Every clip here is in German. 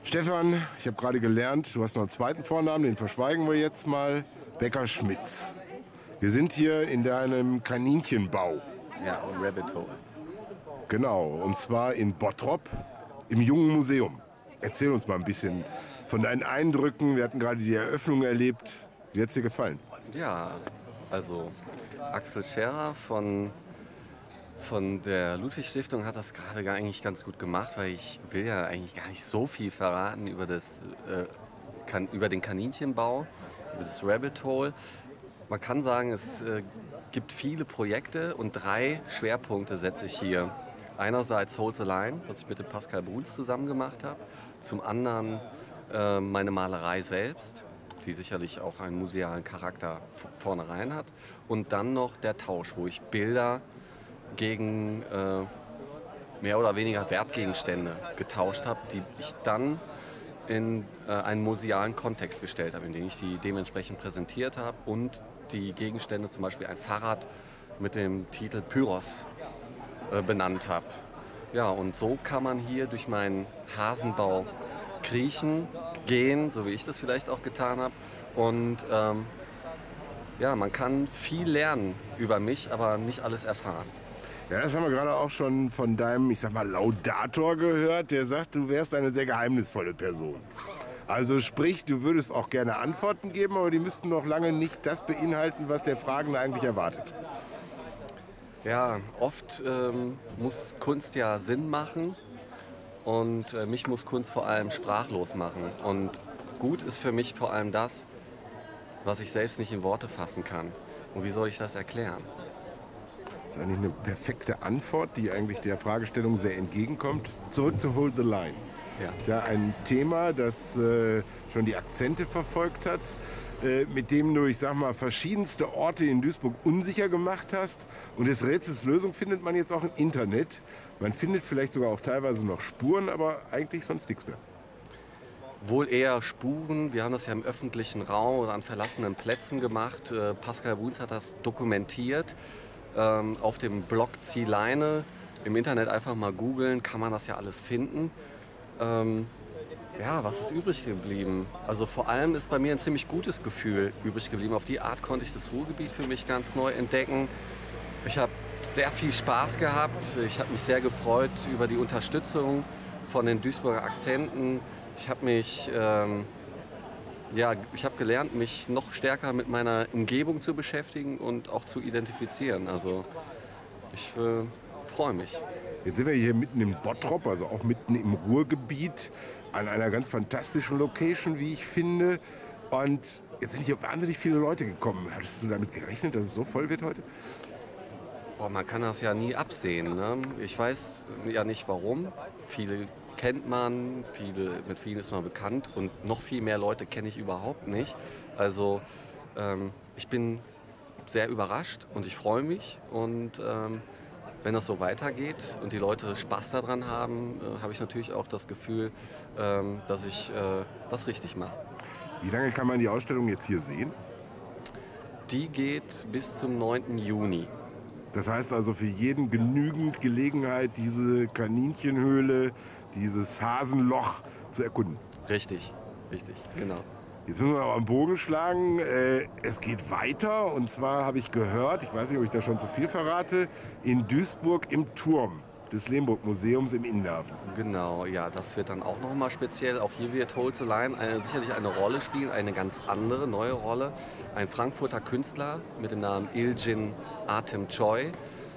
Stefan, ich habe gerade gelernt, du hast noch einen zweiten Vornamen, den verschweigen wir jetzt mal. Becker-Schmitz. Wir sind hier in deinem Kaninchenbau. Ja, Rabbit Hole. Genau, und zwar in Bottrop im Jungen Museum. Erzähl uns mal ein bisschen von deinen Eindrücken. Wir hatten gerade die Eröffnung erlebt. Wie hat es dir gefallen? Ja, also Axel Scherer von der Ludwig-Stiftung hat das gerade eigentlich ganz gut gemacht, weil ich will ja eigentlich gar nicht so viel verraten über über den Kaninchenbau, über das Rabbit Hole. Man kann sagen, es gibt viele Projekte und 3 Schwerpunkte setze ich hier. Einerseits Hold the Line, was ich mit dem Pascal Bruns zusammen gemacht habe. Zum anderen meine Malerei selbst, die sicherlich auch einen musealen Charakter vornherein hat. Und dann noch der Tausch, wo ich Bilder gegen mehr oder weniger Wertgegenstände getauscht habe, die ich dann in einen musealen Kontext gestellt habe, in dem ich die dementsprechend präsentiert habe und die Gegenstände, zum Beispiel ein Fahrrad mit dem Titel Pyros, benannt habe. Ja, und so kann man hier durch meinen Hasenbau kriechen, gehen, so wie ich das vielleicht auch getan habe. Und ja, man kann viel lernen über mich, aber nicht alles erfahren. Ja, das haben wir gerade auch schon von deinem, ich sag mal, Laudator gehört, der sagt, du wärst eine sehr geheimnisvolle Person. Also sprich, du würdest auch gerne Antworten geben, aber die müssten noch lange nicht das beinhalten, was der Fragende eigentlich erwartet. Ja, oft muss Kunst ja Sinn machen und mich muss Kunst vor allem sprachlos machen. Und gut ist für mich vor allem das, was ich selbst nicht in Worte fassen kann. Und wie soll ich das erklären? Das ist eigentlich eine perfekte Antwort, die eigentlich der Fragestellung sehr entgegenkommt. Zurück zu Hold the Line. Ja. Das ist ja ein Thema, das schon die Akzente verfolgt hat, mit dem du, ich sag mal, verschiedenste Orte in Duisburg unsicher gemacht hast. Und des Rätsels Lösung findet man jetzt auch im Internet. Man findet vielleicht sogar auch teilweise noch Spuren, aber eigentlich sonst nichts mehr. Wohl eher Spuren. Wir haben das ja im öffentlichen Raum oder an verlassenen Plätzen gemacht. Pascal Bruns hat das dokumentiert. Auf dem Blog Ziehleine. Im Internet einfach mal googeln, kann man das ja alles finden. Ja, was ist übrig geblieben? Also vor allem ist bei mir ein ziemlich gutes Gefühl übrig geblieben. Auf die Art konnte ich das Ruhrgebiet für mich ganz neu entdecken. Ich habe sehr viel Spaß gehabt. Ich habe mich sehr gefreut über die Unterstützung von den Duisburger Akzenten. Ich habe mich ich habe gelernt, mich noch stärker mit meiner Umgebung zu beschäftigen und auch zu identifizieren. Also ich freue mich. Jetzt sind wir hier mitten im Bottrop, also auch mitten im Ruhrgebiet, an einer ganz fantastischen Location, wie ich finde. Und jetzt sind hier wahnsinnig viele Leute gekommen. Hattest du damit gerechnet, dass es so voll wird heute? Boah, man kann das ja nie absehen, ne? Ich weiß ja nicht warum. Viele kennt man, mit vielen ist man bekannt und noch viel mehr Leute kenne ich überhaupt nicht. Also ich bin sehr überrascht und ich freue mich und wenn das so weitergeht und die Leute Spaß daran haben, habe ich natürlich auch das Gefühl, dass ich was richtig mache. Wie lange kann man die Ausstellung jetzt hier sehen? Die geht bis zum 9. Juni. Das heißt also für jeden genügend Gelegenheit, diese Kaninchenhöhle, dieses Hasenloch zu erkunden. Richtig, genau. Jetzt müssen wir aber am Bogen schlagen. Es geht weiter und zwar habe ich gehört, ich weiß nicht, ob ich da schon zu viel verrate, in Duisburg im Turm des Lehmburg-Museums im Innenhafen. Genau, ja, das wird dann auch nochmal speziell. Auch hier wird Hold the Line sicherlich eine Rolle spielen, eine ganz andere, neue Rolle. Ein Frankfurter Künstler mit dem Namen Ilgin Atem Choi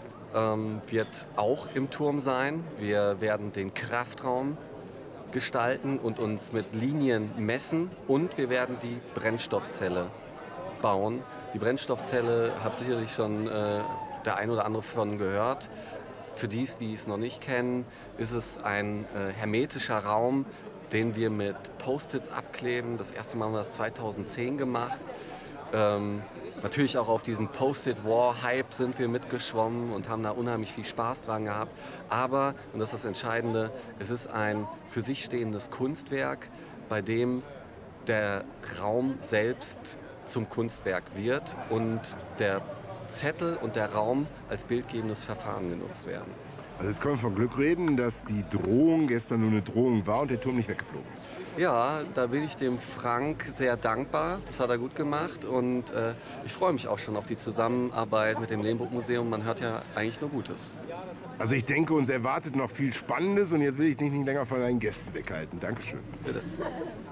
wird auch im Turm sein. Wir werden den Kraftraum gestalten und uns mit Linien messen und wir werden die Brennstoffzelle bauen. Die Brennstoffzelle hat sicherlich schon der ein oder andere von gehört. Für die es noch nicht kennen, ist es ein hermetischer Raum, den wir mit Post-its abkleben. Das erste Mal haben wir das 2010 gemacht. Natürlich auch auf diesen Post-it-War-Hype sind wir mitgeschwommen und haben da unheimlich viel Spaß dran gehabt. Aber, und das ist das Entscheidende, es ist ein für sich stehendes Kunstwerk, bei dem der Raum selbst zum Kunstwerk wird und der Zettel und der Raum als bildgebendes Verfahren genutzt werden. Also jetzt können wir von Glück reden, dass die Drohung gestern nur eine Drohung war und der Turm nicht weggeflogen ist. Ja, da bin ich dem Frank sehr dankbar. Das hat er gut gemacht und ich freue mich auch schon auf die Zusammenarbeit mit dem Lehmburg-Museum. Man hört ja eigentlich nur Gutes. Also ich denke, uns erwartet noch viel Spannendes und jetzt will ich dich nicht länger von deinen Gästen weghalten. Dankeschön. Bitte.